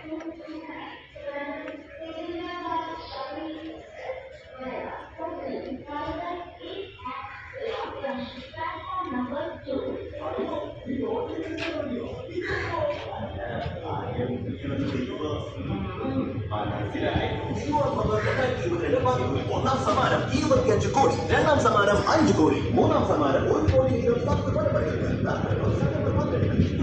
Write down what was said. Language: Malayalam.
ഒന്നാം സമ്മാനം 25 കോടി, രണ്ടാം സമ്മാനം 5 കോടി, മൂന്നാം സമ്മാനം 1 കോടി 10 കോടി.